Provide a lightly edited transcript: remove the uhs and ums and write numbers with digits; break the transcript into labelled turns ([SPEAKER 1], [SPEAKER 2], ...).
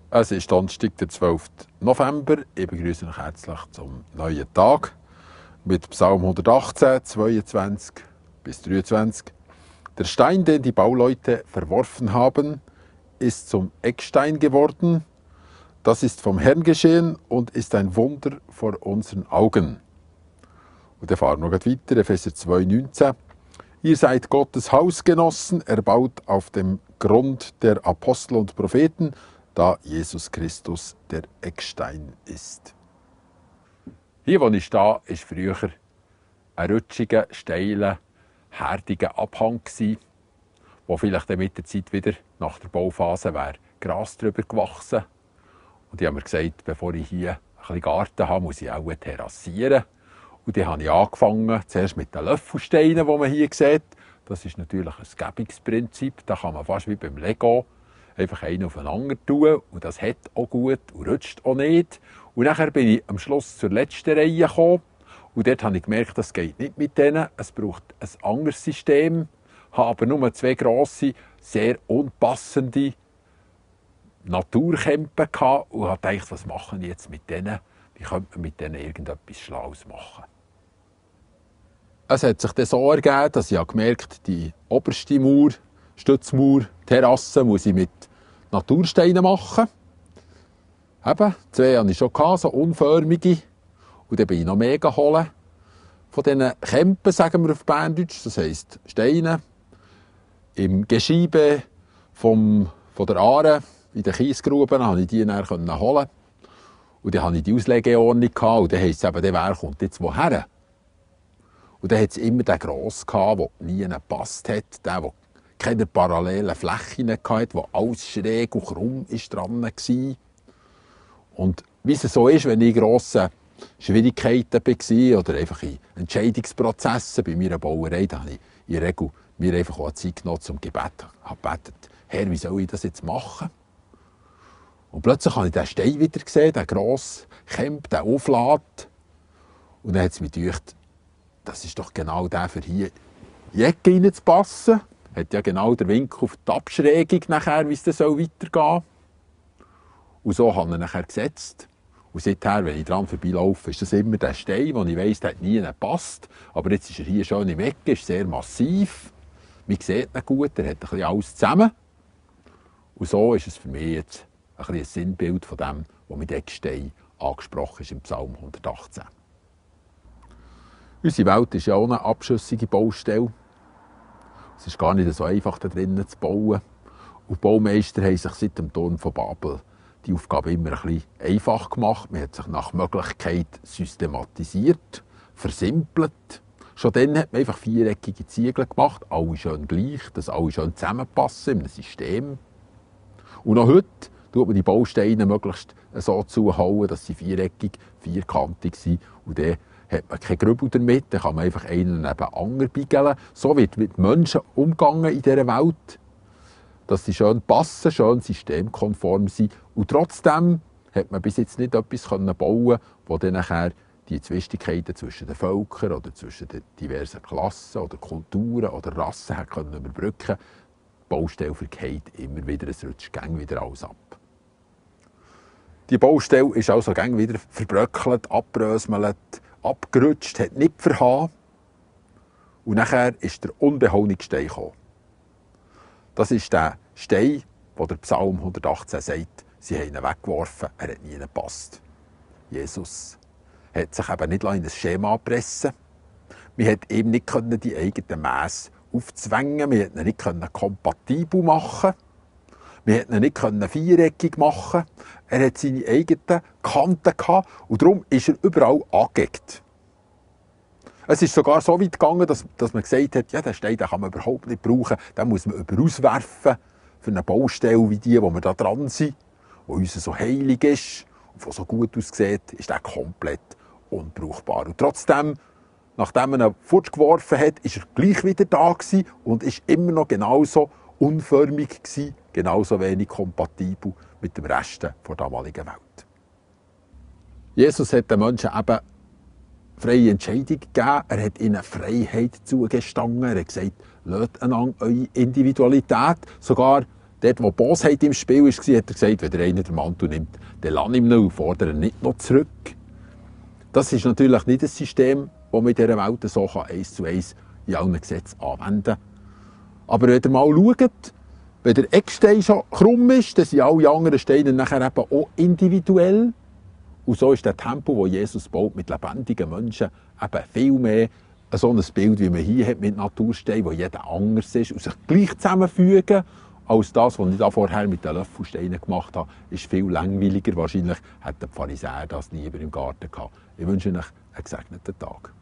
[SPEAKER 1] Es ist Donnerstag, der 12. November. Ich begrüße euch herzlich zum neuen Tag mit Psalm 118, 22 bis 23. Der Stein, den die Bauleute verworfen haben, ist zum Eckstein geworden. Das ist vom Herrn geschehen und ist ein Wunder vor unseren Augen. Und dann fahren wir noch weiter, Epheser 2, 19. Ihr seid Gottes Hausgenossen, erbaut auf dem Grund der Apostel und Propheten, da Jesus Christus der Eckstein ist. Hier, wo ich stehe, war früher ein rutschiger, steiler, härtiger Abhang, wo vielleicht mit der Zeit wieder nach der Bauphase wäre Gras drüber gewachsen. Und ich habe mir gesagt, bevor ich hier ein bisschen Garten habe, muss ich auch terrassieren. Und dann habe ich angefangen, zuerst mit den Löffelsteinen, die man hier sieht. Das ist natürlich ein Gebungsprinzip. Da kann man fast wie beim Lego einfach einen aufeinander tun. Und das hat auch gut und rutscht auch nicht. Und nachher bin ich am Schluss zur letzten Reihe gekommen. Und dort habe ich gemerkt, das geht nicht mit denen. Es braucht ein anderes System. Ich habe aber nur zwei grosse, sehr unpassende Naturkämpe gehabt und habe gedacht, was machen wir jetzt mit denen? Wie könnte man mit denen irgendetwas Schlaues machen? Es hat sich dann so ergeben, dass ich gemerkt habe, die oberste Mauer, Stützmauer, Terrasse muss ich mit Natursteinen machen. Eben, zwei hatte ich schon, so unförmige. Und dann bin ich noch mehr geholt. Von diesen Kämpen, sagen wir auf Berndeutsch, das heisst Steine, im Geschiebe von der Aare, in den Kiesgruben, konnte ich die dann holen. Und dann hatte ich die Auslegeordnung und dann heisst es eben, wer kommt jetzt woher? Und dann hat es immer den Grossen gehabt, der nie gepasst hat, der keine parallelen Flächen hatte, der alles schräg und krumm dran war. Und wie es so ist, wenn ich in grossen Schwierigkeiten war oder einfach in Entscheidungsprozessen bei meiner Bauerei, da habe ich in der Regel mir einfach auch Zeit genommen zum Gebet. Ich habe gebetet, Herr, wie soll ich das jetzt machen? Und plötzlich habe ich den Stein wieder gesehen, den grossen Kämp, den Auflad. Und dann hat es mich gedacht, das ist doch genau der, für hier in die Ecke reinzupassen. Hat ja genau den Winkel auf die Abschrägung nachher, wie es dann weitergehen soll. Und so habe ich ihn nachher gesetzt. Und seither, wenn ich dran vorbeilaufe, ist das immer der Stein, den ich weiss, der hat nie gepasst. Aber jetzt ist er hier schön im Ecke, ist sehr massiv. Man sieht ihn gut, er hat ein bisschen alles zusammen. Und so ist es für mich jetzt ein Sinnbild von dem, was mit Eckstein angesprochen ist im Psalm 118. Unsere Welt ist ja auch eine abschüssige Baustelle. Es ist gar nicht so einfach, da drinnen zu bauen. Und die Baumeister haben sich seit dem Turm von Babel die Aufgabe immer ein bisschen einfach gemacht. Man hat sich nach Möglichkeit systematisiert, versimpelt. Schon dann hat man einfach viereckige Ziegel gemacht, alle schön gleich, dass alle schön zusammenpassen in einem System. Und noch heute tut man die Bausteine möglichst so zuhauen, dass sie viereckig, vierkantig sind. Und dann hat man keine Grübel damit, dann kann man einfach einen neben anderen beigeln. So wird mit Menschen umgegangen in dieser Welt, dass sie schön passen, schön systemkonform sind. Und trotzdem hat man bis jetzt nicht etwas bauen können, wo dann nachher die Zwistigkeiten zwischen den Völkern oder zwischen den diversen Klassen oder Kulturen oder Rassen können überbrücken. Die Baustelle vergeht immer wieder, es rutscht gäng wieder alles ab. Die Baustelle ist also gäng wieder verbröckelt, abbröselt, abgerutscht, hat nicht verhauen. Und nachher ist der unbehauene Stein gekommen. Das ist der Stein, wo der Psalm 118 sagt, sie haben ihn weggeworfen, er hat nie gepasst. Jesus hat sich eben nicht in ein Schema pressen. Man hat ihm nicht die eigenen Mässe aufzwängen, man konnte ihn nicht kompatibel machen. Wir konnten ihn nicht viereckig machen. Er hat seine eigenen Kanten gehabt und darum ist er überall angeeckt. Es ist sogar so weit gegangen, dass man gesagt hat, ja, den Stein den kann man überhaupt nicht brauchen, den muss man überauswerfen für eine Baustelle wie die, wo wir da dran sind, die uns so heilig ist und die so gut aussieht, ist der komplett unbrauchbar. Und trotzdem, nachdem man ihn fortgeworfen hat, ist er gleich wieder da gewesen und ist immer noch genauso unförmig gewesen, genauso wenig kompatibel mit dem Rest der damaligen Welt. Jesus hat den Menschen eben freie Entscheidung gegeben. Er hat ihnen Freiheit zugestanden. Er hat gesagt, lasst einander eure Individualität, sogar Dort, wo Bosheit im Spiel war, hat er gesagt, wenn der eine den Mantel nimmt, dann lass ihm noch und fordere ihn nicht noch zurück. Das ist natürlich nicht ein System, das man in dieser Welt so 1:1 in allen Gesetzen anwenden kann. Aber wenn ihr mal schaut, wenn der Eckstein schon krumm ist, dann sind alle anderen Steine nachher eben auch individuell. Und so ist der Tempel, den Jesus baut mit lebendigen Menschen, eben viel mehr so ein Bild, wie man hier hat mit Natursteinen, wo jeder anders ist und sich gleich zusammenfügen, als das, was ich da vorher mit den Löffelsteinen gemacht habe, ist viel langweiliger. Wahrscheinlich hätten die Pharisäer das lieber im Garten gehabt. Ich wünsche euch einen gesegneten Tag.